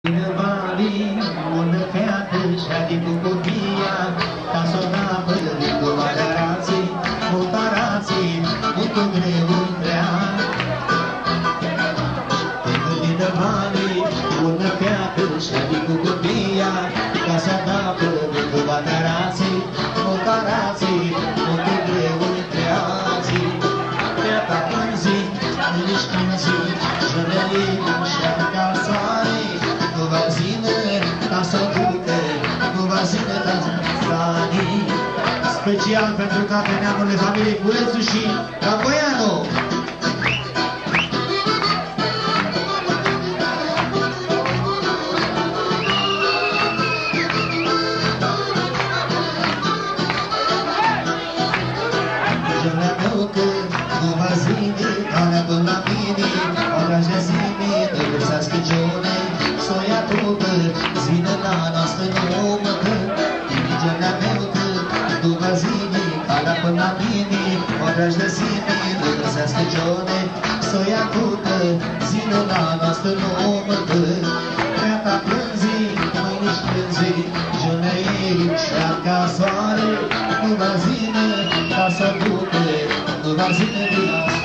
Banii, unde feată și-a cu copia, ca s-o napă cu valerații, mutarații, mută greu întrea. Din banii, unde feată și-a cu copia, ca s-o napă cu valerații, mutarații, mută greu întrea. Feata pânzi, nici pânzi, jurării și-a ca soare, ca să ducă, cu vazină ca stanii. Special pentru toate neamurile familiei Curețu și Capoianu. Jură meu că cu vazină, care până la mine, o dragi zime, îi găsească giune, s-o ia trucă, zine la noastră nouă că, indigena meu că, după zine, calea până la mine, o dragi de zime, îi găsească giune, s-o ia trucă, zine la noastră nouă că, feata plânzi, mai nici plânzi, giune ei și-a ca soare, după zine, ca să ducă, după zine din